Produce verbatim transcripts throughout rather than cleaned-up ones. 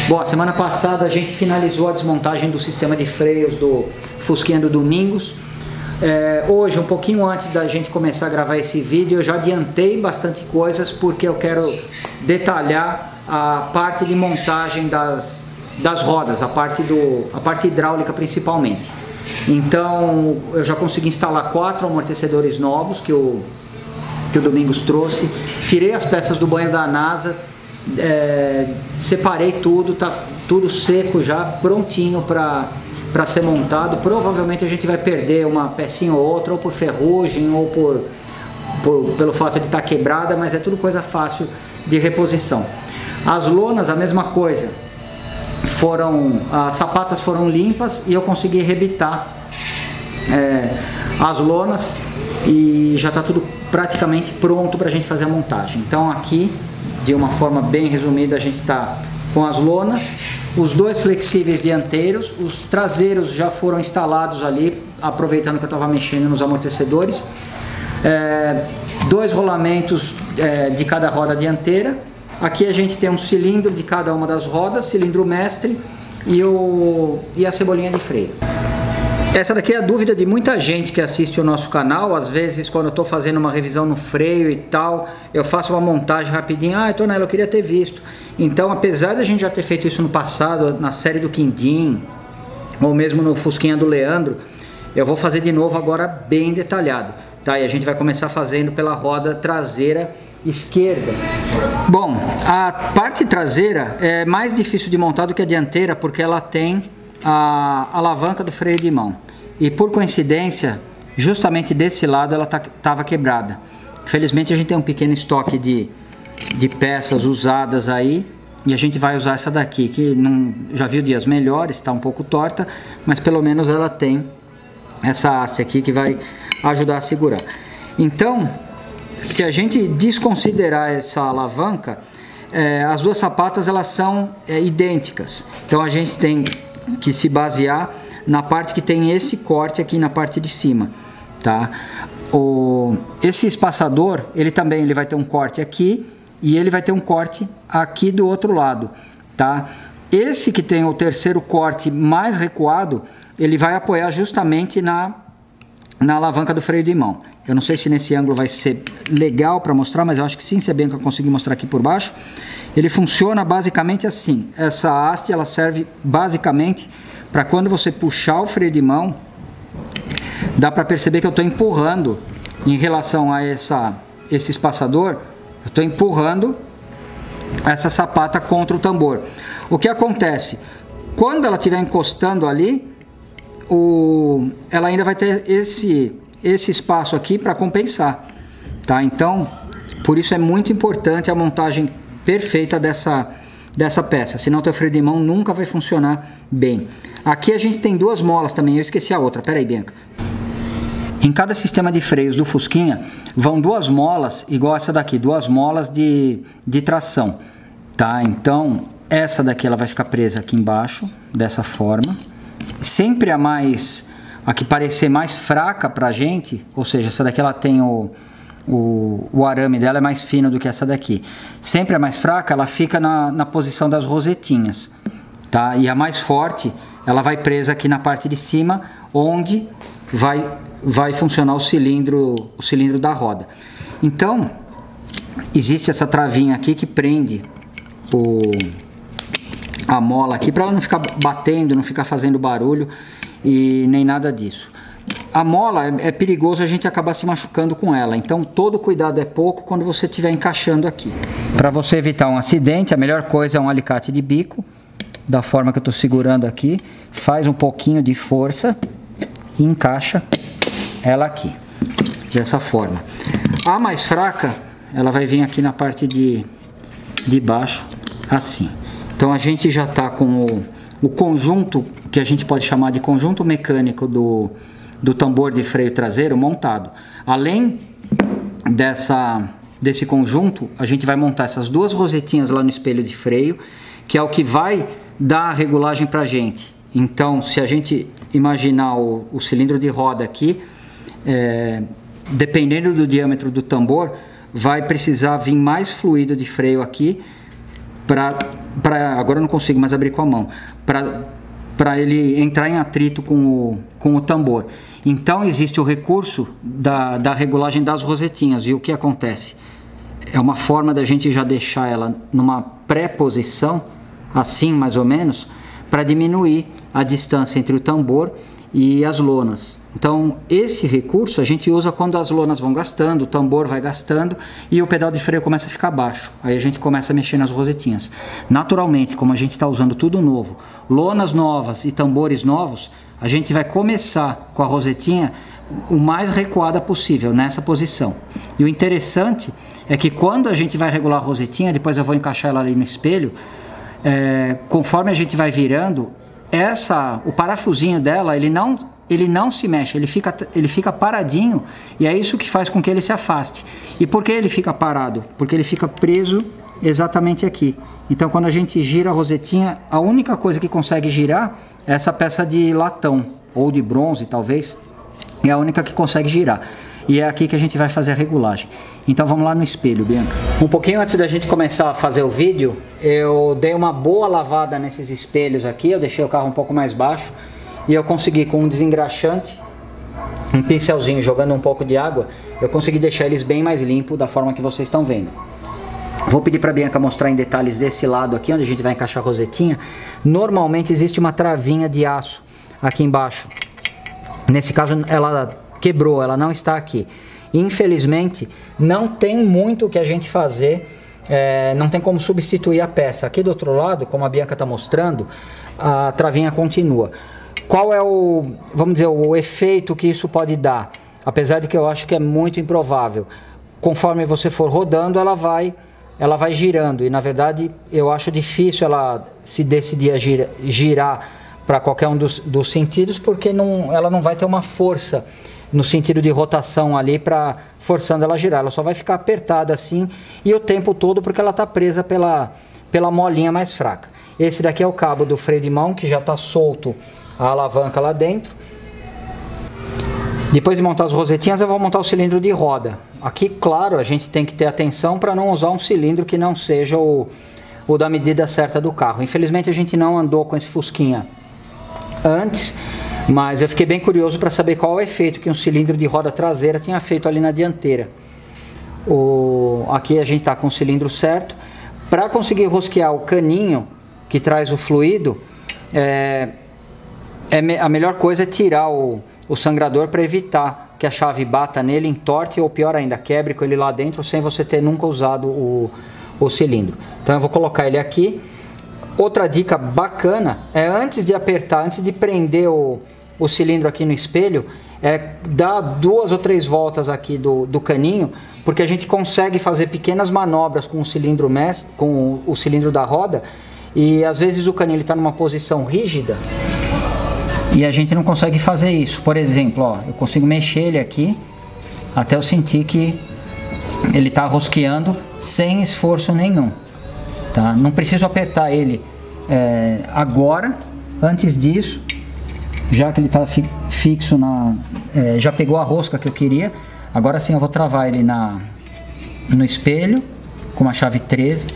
Bom, a semana passada a gente finalizou a desmontagem do sistema de freios do Fusquinha do Domingos. É, hoje, um pouquinho antes da gente começar a gravar esse vídeo, eu já adiantei bastante coisas porque eu quero detalhar a parte de montagem das, das rodas, a parte, do, a parte hidráulica principalmente. Então, eu já consegui instalar quatro amortecedores novos que o, que o Domingos trouxe. Tirei as peças do banho da NASA, é, separei tudo, tá tudo seco já, prontinho para para ser montado. Provavelmente a gente vai perder uma pecinha ou outra, ou por ferrugem, ou por, por pelo fato de estar quebrada, mas é tudo coisa fácil de reposição. As lonas, a mesma coisa. Foram, as sapatas foram limpas e eu consegui rebitar é, as lonas e já está tudo praticamente pronto para a gente fazer a montagem. Então aqui, de uma forma bem resumida, a gente está com as lonas, os dois flexíveis dianteiros, os traseiros já foram instalados ali, aproveitando que eu estava mexendo nos amortecedores, é, dois rolamentos é, de cada roda dianteira. Aqui a gente tem um cilindro de cada uma das rodas, cilindro mestre e, o, e a cebolinha de freio. Essa daqui é a dúvida de muita gente que assiste o nosso canal. Às vezes, quando eu estou fazendo uma revisão no freio e tal, eu faço uma montagem rapidinho. Ah, Tonela, eu queria ter visto. Então, apesar de a gente já ter feito isso no passado, na série do Quindim, ou mesmo no Fusquinha do Leandro, eu vou fazer de novo agora bem detalhado, tá? E a gente vai começar fazendo pela roda traseira esquerda. Bom, a parte traseira é mais difícil de montar do que a dianteira, porque ela tem a alavanca do freio de mão. E por coincidência, justamente desse lado ela estava quebrada. Felizmente a gente tem um pequeno estoque de, de peças usadas aí, e a gente vai usar essa daqui, que não, já viu dias melhores, está um pouco torta, mas pelo menos ela tem essa haste aqui que vai ajudar a segurar. Então, se a gente desconsiderar essa alavanca, é, as duas sapatas elas são é, idênticas. Então a gente tem que se basear na parte que tem esse corte aqui na parte de cima, tá? O, esse espaçador, ele também ele vai ter um corte aqui e ele vai ter um corte aqui do outro lado, tá? Esse que tem o terceiro corte mais recuado, ele vai apoiar justamente na, na alavanca do freio de mão. Eu não sei se nesse ângulo vai ser legal para mostrar, mas eu acho que sim, se é bem que eu consegui mostrar aqui por baixo. Ele funciona basicamente assim. Essa haste ela serve basicamente para quando você puxar o freio de mão, dá para perceber que eu estou empurrando em relação a essa, esse espaçador, eu estou empurrando essa sapata contra o tambor. O que acontece? Quando ela estiver encostando ali, o, ela ainda vai ter esse, esse espaço aqui para compensar, tá? Então, por isso é muito importante a montagem perfeita dessa, dessa peça, senão o teu freio de mão nunca vai funcionar bem. Aqui a gente tem duas molas também, eu esqueci a outra, pera aí, Bianca. Em cada sistema de freios do Fusquinha vão duas molas, igual essa daqui, duas molas de, de tração, tá? Então essa daqui ela vai ficar presa aqui embaixo, dessa forma. Sempre a mais, a que parecer mais fraca pra gente, ou seja, essa daqui ela tem o O, o arame dela é mais fino do que essa daqui. Sempre a mais fraca, ela fica na, na posição das rosetinhas, tá? E a mais forte, ela vai presa aqui na parte de cima, onde vai, vai funcionar o cilindro, o cilindro da roda. Então, existe essa travinha aqui que prende o, a mola aqui, para ela não ficar batendo, não ficar fazendo barulho e nem nada disso. A mola é, é perigoso a gente acabar se machucando com ela, então todo cuidado é pouco quando você estiver encaixando aqui. Para você evitar um acidente, a melhor coisa é um alicate de bico, da forma que eu estou segurando aqui, faz um pouquinho de força e encaixa ela aqui, dessa forma. A mais fraca, ela vai vir aqui na parte de, de baixo, assim. Então a gente já está com o, o conjunto, que a gente pode chamar de conjunto mecânico do... do tambor de freio traseiro montado. Além dessa, desse conjunto, a gente vai montar essas duas rosetinhas lá no espelho de freio, que é o que vai dar a regulagem pra gente. Então, se a gente imaginar o, o cilindro de roda aqui, é, dependendo do diâmetro do tambor, vai precisar vir mais fluido de freio aqui para, para agora eu não consigo mais abrir com a mão, para para ele entrar em atrito com o, com o tambor. Então existe o recurso da, da regulagem das rosetinhas. E o que acontece? É uma forma da gente já deixar ela numa pré-posição, assim mais ou menos, para diminuir a distância entre o tambor e as lonas. Então esse recurso a gente usa quando as lonas vão gastando, o tambor vai gastando e o pedal de freio começa a ficar baixo. Aí a gente começa a mexer nas rosetinhas. Naturalmente, como a gente está usando tudo novo, lonas novas e tambores novos, a gente vai começar com a rosetinha o mais recuada possível nessa posição. E o interessante é que quando a gente vai regular a rosetinha, depois eu vou encaixar ela ali no espelho, é, conforme a gente vai virando, essa, o parafusinho dela, ele não, ele não se mexe, ele fica, ele fica paradinho, e é isso que faz com que ele se afaste. E por que ele fica parado? Porque ele fica preso exatamente aqui. Então quando a gente gira a rosetinha, a única coisa que consegue girar é essa peça de latão, ou de bronze talvez, é a única que consegue girar. E é aqui que a gente vai fazer a regulagem. Então vamos lá no espelho, Bianca. Um pouquinho antes da gente começar a fazer o vídeo, eu dei uma boa lavada nesses espelhos aqui, eu deixei o carro um pouco mais baixo, e eu consegui com um desengraxante, um pincelzinho jogando um pouco de água, eu consegui deixar eles bem mais limpos da forma que vocês estão vendo. Vou pedir para a Bianca mostrar em detalhes desse lado aqui, onde a gente vai encaixar a rosetinha. Normalmente existe uma travinha de aço aqui embaixo. Nesse caso ela quebrou, ela não está aqui. Infelizmente não tem muito o que a gente fazer, é, não tem como substituir a peça. Aqui do outro lado, como a Bianca está mostrando, a travinha continua. Qual é o, vamos dizer, o efeito que isso pode dar? Apesar de que eu acho que é muito improvável. Conforme você for rodando, ela vai, ela vai girando. E na verdade eu acho difícil ela se decidir a gira, girar para qualquer um dos, dos sentidos, porque não, ela não vai ter uma força no sentido de rotação ali para forçando ela a girar. Ela só vai ficar apertada assim e o tempo todo porque ela está presa pela, pela molinha mais fraca. Esse daqui é o cabo do freio de mão que já está solto a alavanca lá dentro. Depois de montar as rosetinhas eu vou montar o cilindro de roda. Aqui, claro, a gente tem que ter atenção para não usar um cilindro que não seja o, o da medida certa do carro. Infelizmente a gente não andou com esse Fusquinha antes, mas eu fiquei bem curioso para saber qual é o efeito que um cilindro de roda traseira tinha feito ali na dianteira. O, aqui a gente está com o cilindro certo. Para conseguir rosquear o caninho que traz o fluido, é, é me, a melhor coisa é tirar o, o sangrador para evitar que a chave bata nele, entorte ou pior ainda, quebre com ele lá dentro sem você ter nunca usado o, o cilindro. Então eu vou colocar ele aqui. Outra dica bacana é antes de apertar, antes de prender o, o cilindro aqui no espelho, é dar duas ou três voltas aqui do, do caninho, porque a gente consegue fazer pequenas manobras com o cilindro mestre, com o, o cilindro da roda, e às vezes o caninho está numa posição rígida e a gente não consegue fazer isso. Por exemplo, ó, eu consigo mexer ele aqui até eu sentir que ele está rosqueando sem esforço nenhum. Tá? Não preciso apertar ele é, agora, antes disso, já que ele está fi, fixo, na, é, já pegou a rosca que eu queria. Agora sim eu vou travar ele na, no espelho com uma chave treze.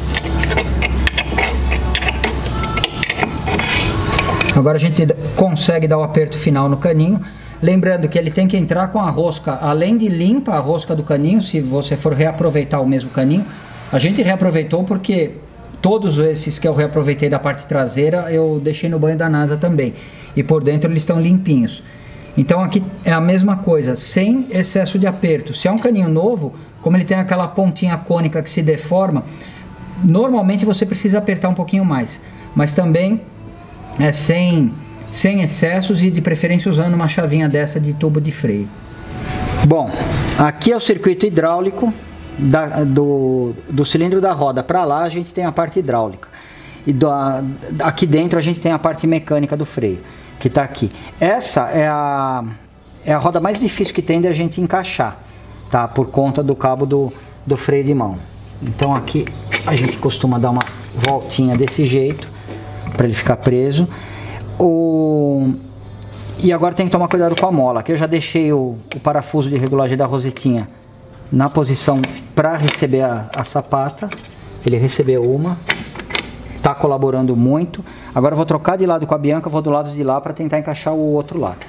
Agora a gente consegue dar o aperto final no caninho. Lembrando que ele tem que entrar com a rosca, além de limpa a rosca do caninho, se você for reaproveitar o mesmo caninho. A gente reaproveitou porque todos esses que eu reaproveitei da parte traseira eu deixei no banho da NASA também. E por dentro eles estão limpinhos. Então aqui é a mesma coisa, sem excesso de aperto. Se é um caninho novo, como ele tem aquela pontinha cônica que se deforma, normalmente você precisa apertar um pouquinho mais. Mas também é sem, sem excessos e de preferência usando uma chavinha dessa de tubo de freio. Bom, aqui é o circuito hidráulico. Da, do, do cilindro da roda para lá a gente tem a parte hidráulica e do, a, aqui dentro a gente tem a parte mecânica do freio que está aqui. Essa é a, é a roda mais difícil que tem de a gente encaixar, tá? Por conta do cabo do, do freio de mão. Então aqui a gente costuma dar uma voltinha desse jeito para ele ficar preso. O, e agora tem que tomar cuidado com a mola. Aqui eu já deixei o, o parafuso de regulagem da rosetinha na posição para receber a, a sapata. Ele recebeu uma. está colaborando muito. Agora eu vou trocar de lado com a Bianca, vou do lado de lá para tentar encaixar o outro lado.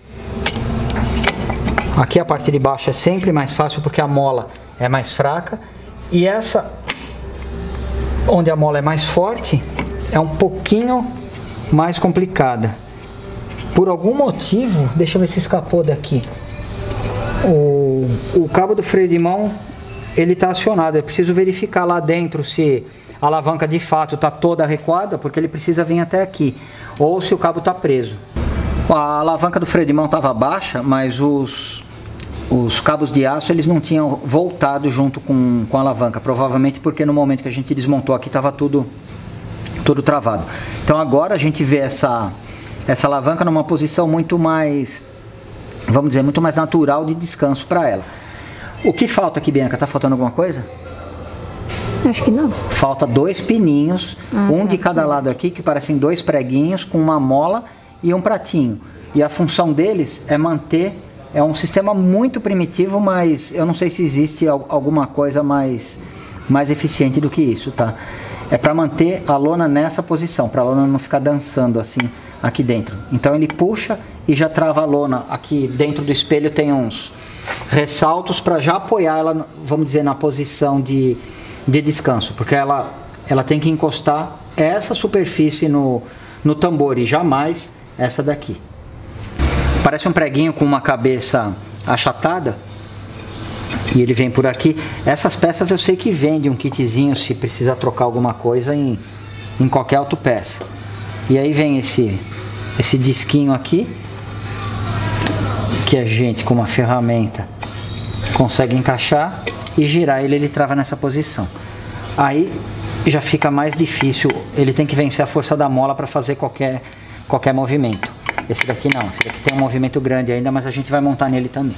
Aqui a parte de baixo é sempre mais fácil porque a mola é mais fraca. E essa, onde a mola é mais forte, é um pouquinho mais complicada. Por algum motivo, deixa eu ver se escapou daqui. O, o cabo do freio de mão, ele está acionado. Eu preciso verificar lá dentro se a alavanca de fato está toda recuada, porque ele precisa vir até aqui. Ou se o cabo está preso. A alavanca do freio de mão estava baixa, mas os, os cabos de aço eles não tinham voltado junto com, com a alavanca. Provavelmente porque no momento que a gente desmontou aqui estava tudo, tudo travado. Então agora a gente vê essa, essa alavanca numa posição muito mais, vamos dizer, muito mais natural de descanso para ela. O que falta aqui, Bianca? Tá faltando alguma coisa? Acho que não. Falta dois pininhos, ah, um tá. de cada lado aqui, que parecem dois preguinhos com uma mola e um pratinho. E a função deles é manter, é um sistema muito primitivo, mas eu não sei se existe alguma coisa mais, mais eficiente do que isso, tá? É para manter a lona nessa posição, para a lona não ficar dançando assim aqui dentro. Então ele puxa e já trava a lona. Aqui dentro do espelho tem uns ressaltos para já apoiar ela, vamos dizer, na posição de, de descanso, porque ela, ela tem que encostar essa superfície no, no tambor e jamais essa daqui. Parece um preguinho com uma cabeça achatada e ele vem por aqui. Essas peças eu sei que vende um kitzinho se precisar trocar alguma coisa em, em qualquer autopeça. E aí vem esse, esse disquinho aqui, que a gente com uma ferramenta consegue encaixar e girar ele, ele trava nessa posição. Aí já fica mais difícil, ele tem que vencer a força da mola para fazer qualquer, qualquer movimento. Esse daqui não, esse daqui tem um movimento grande ainda, mas a gente vai montar nele também.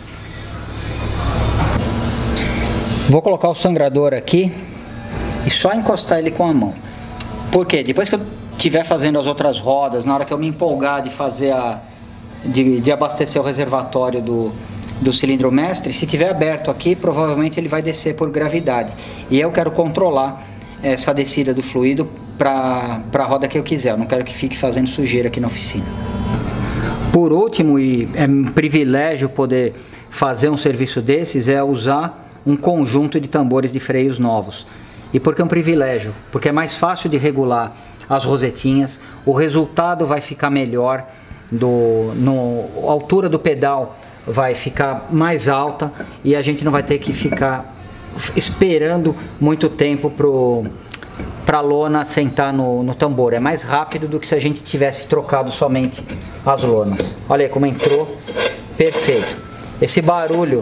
Vou colocar o sangrador aqui e só encostar ele com a mão. Por quê? Depois que eu estiver fazendo as outras rodas, na hora que eu me empolgar de fazer a De, de abastecer o reservatório do, do cilindro mestre, se tiver aberto aqui, provavelmente ele vai descer por gravidade. E eu quero controlar essa descida do fluido para a roda que eu quiser. Eu não quero que fique fazendo sujeira aqui na oficina. Por último, e é um privilégio poder fazer um serviço desses, é usar um conjunto de tambores de freios novos. E por que é um privilégio? Porque é mais fácil de regular as rosetinhas, o resultado vai ficar melhor. Do, no, a altura do pedal vai ficar mais alta e a gente não vai ter que ficar esperando muito tempo para a lona sentar no, no tambor. É mais rápido do que se a gente tivesse trocado somente as lonas. Olha aí como entrou, perfeito. Esse barulho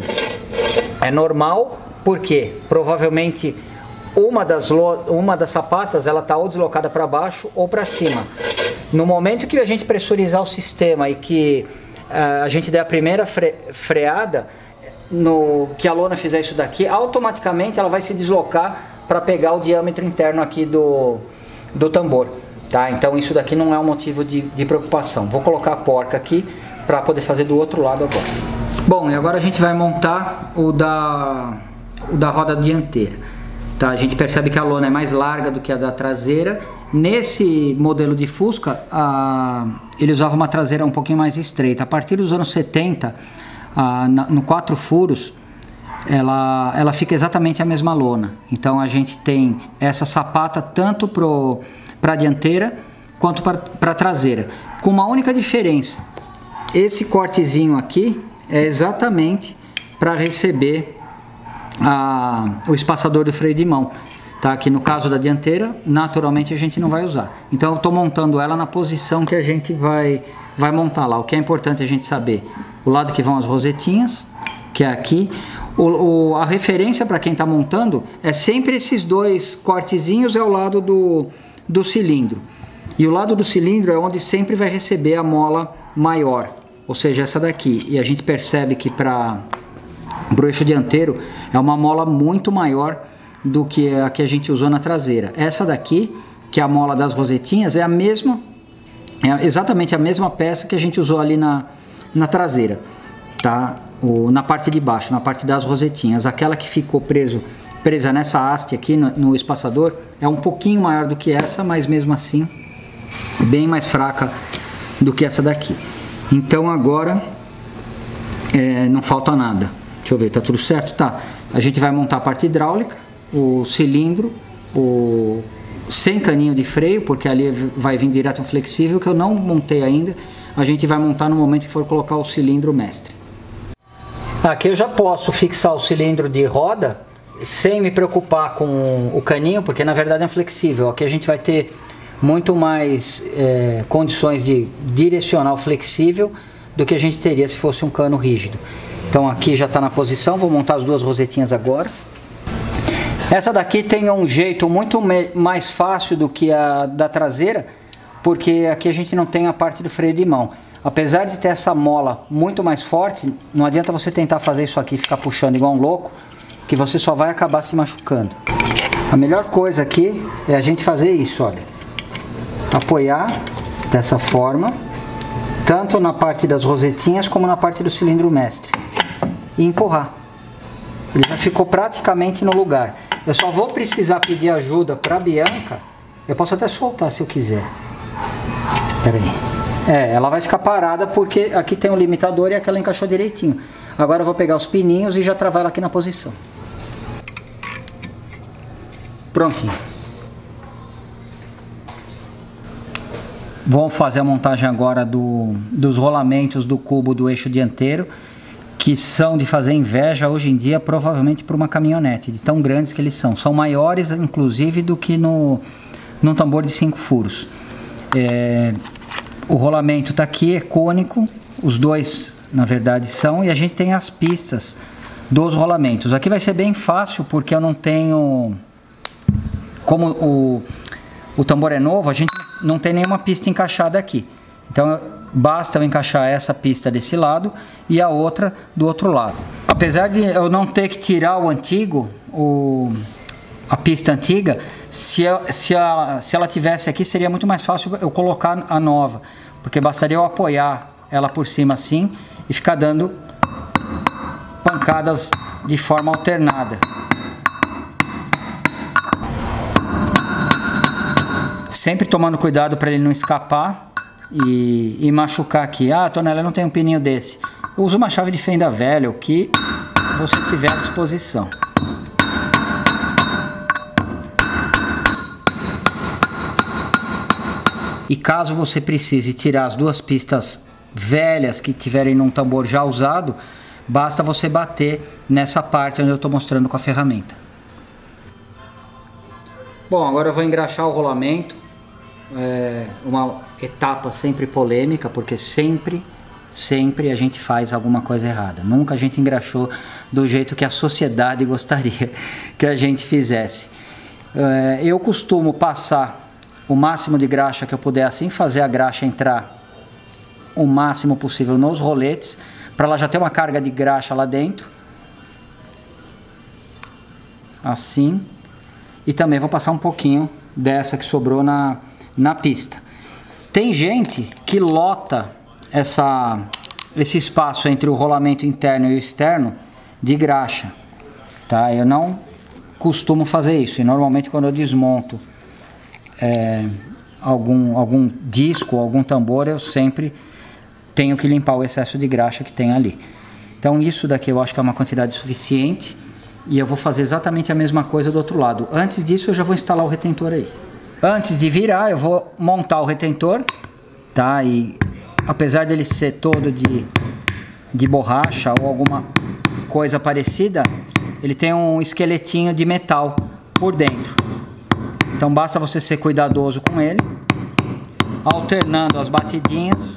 é normal porque provavelmente uma das, uma das sapatas ela está ou deslocada para baixo ou para cima. No momento que a gente pressurizar o sistema e que uh, a gente der a primeira fre freada, no, que a lona fizer isso daqui, automaticamente ela vai se deslocar para pegar o diâmetro interno aqui do, do tambor. Tá? Então isso daqui não é um motivo de, de preocupação. Vou colocar a porca aqui para poder fazer do outro lado agora. Bom, e agora a gente vai montar o da, o da roda dianteira. Tá? A gente percebe que a lona é mais larga do que a da traseira. Nesse modelo de Fusca, a, ele usava uma traseira um pouquinho mais estreita. A partir dos anos setenta, a, na, no quatro furos, ela, ela fica exatamente a mesma lona. Então a gente tem essa sapata tanto para a dianteira quanto para a traseira. Com uma única diferença, esse cortezinho aqui é exatamente para receber a, o espaçador do freio de mão. Tá? Que no caso da dianteira, naturalmente a gente não vai usar. Então eu estou montando ela na posição que a gente vai, vai montar lá. O que é importante a gente saber, o lado que vão as rosetinhas, que é aqui. O, o, a referência para quem está montando é sempre esses dois cortezinhos, é o lado do, do cilindro. E o lado do cilindro é onde sempre vai receber a mola maior, ou seja, essa daqui. E a gente percebe que para o eixo dianteiro é uma mola muito maior do que a que a gente usou na traseira. Essa daqui, que é a mola das rosetinhas, é a mesma, é exatamente a mesma peça que a gente usou ali na, na traseira, tá? O, na parte de baixo, na parte das rosetinhas. Aquela que ficou preso presa nessa haste aqui no, no espaçador é um pouquinho maior do que essa, mas mesmo assim bem mais fraca do que essa daqui. Então agora é, não falta nada. Deixa eu ver, tá tudo certo? Tá. A gente vai montar a parte hidráulica, o cilindro, o sem caninho de freio, porque ali vai vir direto um flexível que eu não montei ainda. A gente vai montar no momento que for colocar o cilindro mestre. Aqui eu já posso fixar o cilindro de roda sem me preocupar com o caninho, porque na verdade é um flexível. Aqui a gente vai ter muito mais é, condições de direcionar o flexível do que a gente teria se fosse um cano rígido. Então aqui já está na posição, vou montar as duas rosetinhas agora. Essa daqui tem um jeito muito mais fácil do que a da traseira, porque aqui a gente não tem a parte do freio de mão. Apesar de ter essa mola muito mais forte, não adianta você tentar fazer isso aqui e ficar puxando igual um louco, que você só vai acabar se machucando. A melhor coisa aqui é a gente fazer isso, olha. Apoiar dessa forma, tanto na parte das rosetinhas como na parte do cilindro mestre. E empurrar. Ele já ficou praticamente no lugar. Eu só vou precisar pedir ajuda para a Bianca. Eu posso até soltar se eu quiser. Pera aí. É, ela vai ficar parada porque aqui tem um limitador e aqui ela encaixou direitinho. Agora eu vou pegar os pininhos e já travar ela aqui na posição. Prontinho. Vamos fazer a montagem agora do, dos rolamentos do cubo do eixo dianteiro, que são de fazer inveja hoje em dia, provavelmente para uma caminhonete, de tão grandes que eles são. São maiores, inclusive, do que no, no tambor de cinco furos. É, o rolamento está aqui, é cônico, os dois, na verdade, são, e a gente tem as pistas dos rolamentos. Aqui vai ser bem fácil, porque eu não tenho... Como o, o tambor é novo, a gente não tem nenhuma pista encaixada aqui. Então, basta eu encaixar essa pista desse lado e a outra do outro lado. Apesar de eu não ter que tirar o antigo, o, a pista antiga, se, eu, se, a, se ela tivesse aqui, seria muito mais fácil eu colocar a nova. Porque bastaria eu apoiar ela por cima assim e ficar dando pancadas de forma alternada. Sempre tomando cuidado para ele não escapar e, e machucar aqui. Ah, Tonela, eu não tenho um pininho desse. Eu uso uma chave de fenda velha, o que você tiver à disposição. E caso você precise tirar as duas pistas velhas que tiverem num tambor já usado, basta você bater nessa parte onde eu estou mostrando com a ferramenta. Bom, agora eu vou engraxar o rolamento. É uma etapa sempre polêmica, porque sempre, sempre a gente faz alguma coisa errada. Nunca a gente engraxou do jeito que a sociedade gostaria que a gente fizesse. É, eu costumo passar o máximo de graxa que eu puder, assim, fazer a graxa entrar o máximo possível nos roletes, para ela já ter uma carga de graxa lá dentro. Assim. E também vou passar um pouquinho dessa que sobrou na, na pista. Tem gente que lota essa, esse espaço entre o rolamento interno e o externo de graxa, tá? Eu não costumo fazer isso, e normalmente quando eu desmonto é, algum, algum disco, algum tambor, eu sempre tenho que limpar o excesso de graxa que tem ali. Então isso daqui eu acho que é uma quantidade suficiente. E eu vou fazer exatamente a mesma coisa do outro lado. Antes disso eu já vou instalar o retentor aí. Antes de virar eu vou montar o retentor, tá? E apesar dele ser todo de, de borracha ou alguma coisa parecida, ele tem um esqueletinho de metal por dentro. Então basta você ser cuidadoso com ele, alternando as batidinhas.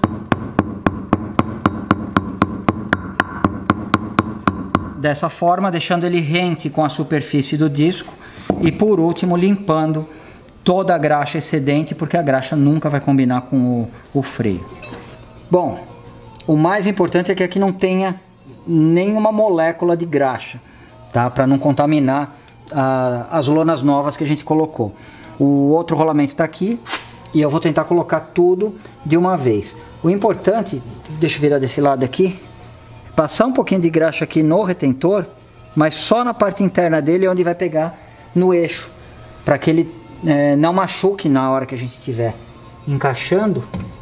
Dessa forma, deixando ele rente com a superfície do disco e, por último, limpando toda a graxa excedente, porque a graxa nunca vai combinar com o, o freio. Bom, o mais importante é que aqui não tenha nenhuma molécula de graxa, tá? Para não contaminar ah, as lonas novas que a gente colocou. O outro rolamento está aqui e eu vou tentar colocar tudo de uma vez. O importante, deixa eu virar desse lado aqui, passar um pouquinho de graxa aqui no retentor mas só na parte interna dele onde vai pegar no eixo, para que ele é, não machuque na hora que a gente estiver encaixando.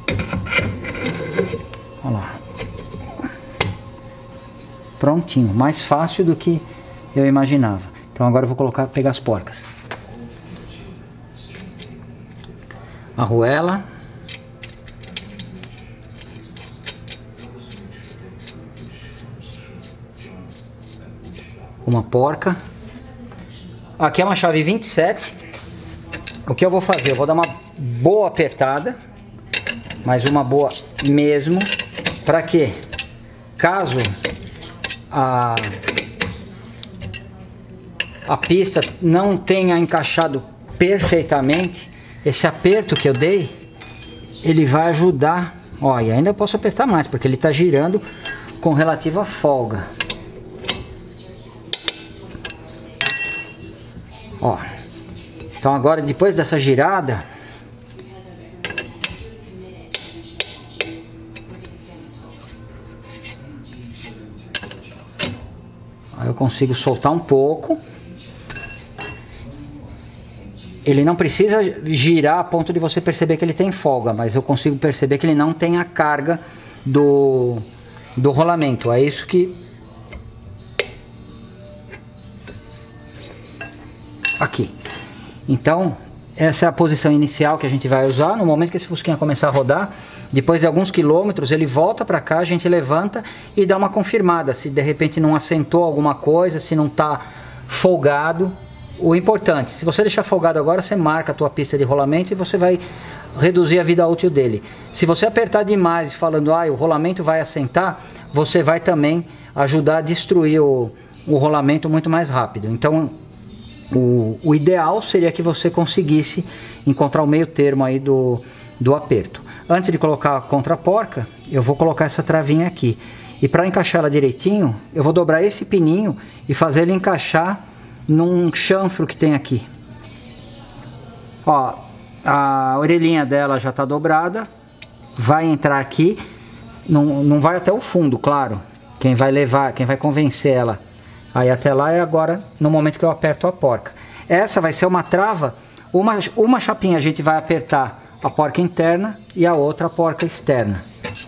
Olha lá. Prontinho, mais fácil do que eu imaginava. Então agora eu vou colocar, pegar as porcas. Arruela. Uma porca. Aqui é uma chave vinte e sete. O que eu vou fazer? Eu vou dar uma boa apertada, mas uma boa mesmo, para que caso a, a pista não tenha encaixado perfeitamente, esse aperto que eu dei, ele vai ajudar. Ó, e ainda eu posso apertar mais, porque ele está girando com relativa folga. Ó, então agora, depois dessa girada, aí eu consigo soltar um pouco. Ele não precisa girar a ponto de você perceber que ele tem folga, mas eu consigo perceber que ele não tem a carga do, do rolamento. É isso que... Aqui. Então, essa é a posição inicial que a gente vai usar. No momento que esse fusquinha começar a rodar, depois de alguns quilômetros, ele volta para cá, a gente levanta e dá uma confirmada. Se de repente não assentou alguma coisa, se não está folgado. O importante, se você deixar folgado agora, você marca a tua pista de rolamento e você vai reduzir a vida útil dele. Se você apertar demais falando, ah, o rolamento vai assentar, você vai também ajudar a destruir o, o rolamento muito mais rápido. Então, o, o ideal seria que você conseguisse encontrar o meio termo aí do, do aperto. Antes de colocar contra a porca, eu vou colocar essa travinha aqui. E para encaixar ela direitinho, eu vou dobrar esse pininho e fazer ele encaixar num chanfro que tem aqui. Ó, a orelhinha dela já está dobrada, vai entrar aqui, não, não vai até o fundo, claro. Quem vai levar, quem vai convencer ela aí até lá é agora, no momento que eu aperto a porca. Essa vai ser uma trava, uma, uma chapinha a gente vai apertar a porca interna e a outra a porca externa.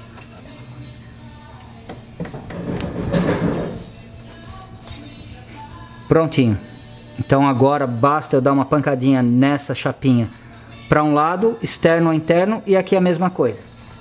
Prontinho. Então agora basta eu dar uma pancadinha nessa chapinha para um lado, externo ou interno, e aqui a mesma coisa.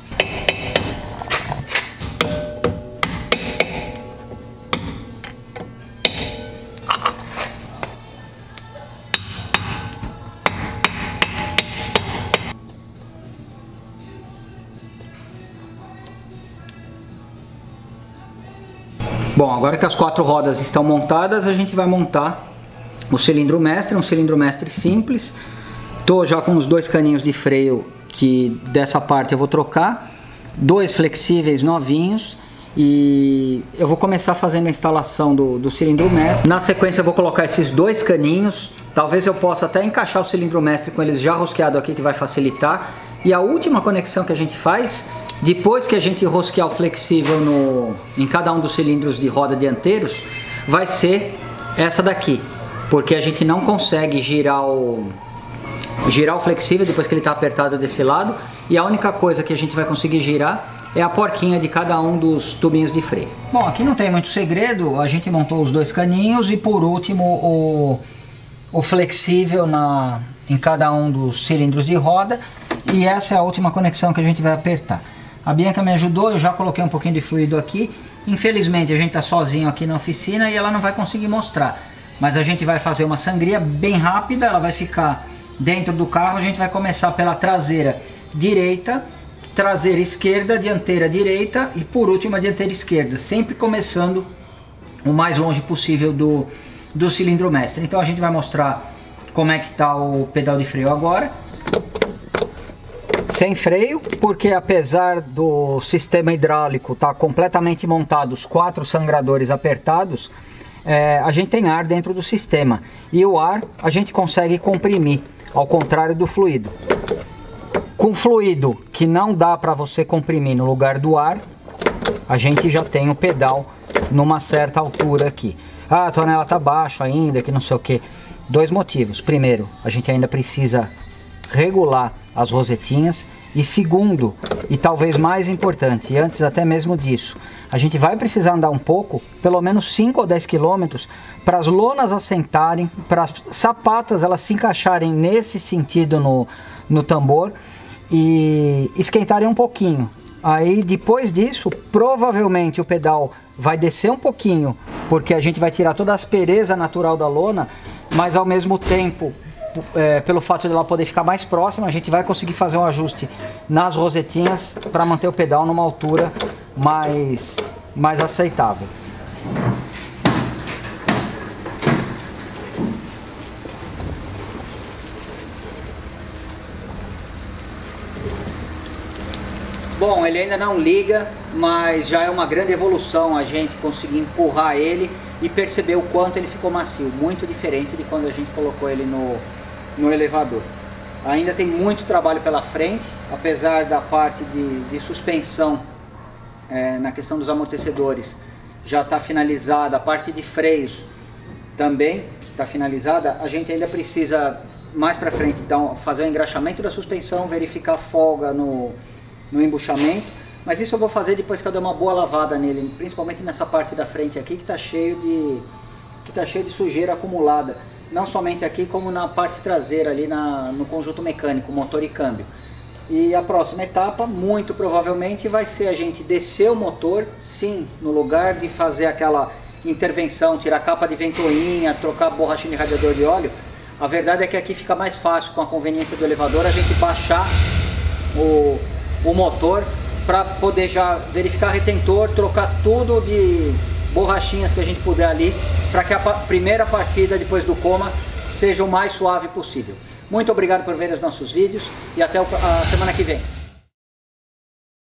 Bom, agora que as quatro rodas estão montadas, a gente vai montar o cilindro mestre, um cilindro mestre simples. Tô já com os dois caninhos de freio que dessa parte eu vou trocar, dois flexíveis novinhos, e eu vou começar fazendo a instalação do, do cilindro mestre. Na sequência eu vou colocar esses dois caninhos, talvez eu possa até encaixar o cilindro mestre com eles já rosqueado aqui, que vai facilitar. E a última conexão que a gente faz, depois que a gente rosquear o flexível no, em cada um dos cilindros de roda dianteiros, vai ser essa daqui, porque a gente não consegue girar o, girar o flexível depois que ele está apertado desse lado, e a única coisa que a gente vai conseguir girar é a porquinha de cada um dos tubinhos de freio. Bom, aqui não tem muito segredo, a gente montou os dois caninhos e por último o, o flexível na, em cada um dos cilindros de roda, e essa é a última conexão que a gente vai apertar. A Bianca me ajudou, eu já coloquei um pouquinho de fluido aqui. Infelizmente a gente está sozinho aqui na oficina e ela não vai conseguir mostrar. Mas a gente vai fazer uma sangria bem rápida, ela vai ficar dentro do carro. A gente vai começar pela traseira direita, traseira esquerda, dianteira direita e por último a dianteira esquerda. Sempre começando o mais longe possível do, do cilindro mestre. Então a gente vai mostrar como é que está o pedal de freio agora. Sem freio, porque apesar do sistema hidráulico estar completamente montado, os quatro sangradores apertados, é, a gente tem ar dentro do sistema. E o ar a gente consegue comprimir, ao contrário do fluido. Com fluido que não dá para você comprimir no lugar do ar, a gente já tem o pedal numa certa altura aqui. ah, a tonela tá baixo ainda, que não sei o que. Dois motivos. Primeiro, a gente ainda precisa regular as rosetinhas. E segundo, e talvez mais importante, e antes até mesmo disso, a gente vai precisar andar um pouco, pelo menos cinco ou dez quilômetros, para as lonas assentarem, para as sapatas elas se encaixarem nesse sentido no, no tambor e esquentarem um pouquinho. Aí depois disso, provavelmente o pedal vai descer um pouquinho, porque a gente vai tirar toda a aspereza natural da lona, mas ao mesmo tempo, é, pelo fato de ela poder ficar mais próxima, a gente vai conseguir fazer um ajuste nas rosetinhas para manter o pedal numa altura mais, mais aceitável. Bom, ele ainda não liga, mas já é uma grande evolução a gente conseguir empurrar ele e perceber o quanto ele ficou macio, muito diferente de quando a gente colocou ele no, no elevador. Ainda tem muito trabalho pela frente, apesar da parte de, de suspensão, é, na questão dos amortecedores, já está finalizada, a parte de freios também está finalizada. A gente ainda precisa mais para frente dar um, fazer o engraxamento da suspensão, verificar a folga no, no embuchamento, mas isso eu vou fazer depois que eu der uma boa lavada nele, principalmente nessa parte da frente aqui que está cheio de que está cheio de sujeira acumulada, não somente aqui como na parte traseira ali na, no conjunto mecânico, motor e câmbio. E a próxima etapa, muito provavelmente, vai ser a gente descer o motor, sim, no lugar de fazer aquela intervenção, tirar a capa de ventoinha, trocar a borrachinha de radiador de óleo. A verdade é que aqui fica mais fácil, com a conveniência do elevador, a gente baixar o, o motor para poder já verificar retentor, trocar tudo de borrachinhas que a gente puder ali, para que a primeira partida depois do coma seja o mais suave possível. Muito obrigado por ver os nossos vídeos e até a semana que vem.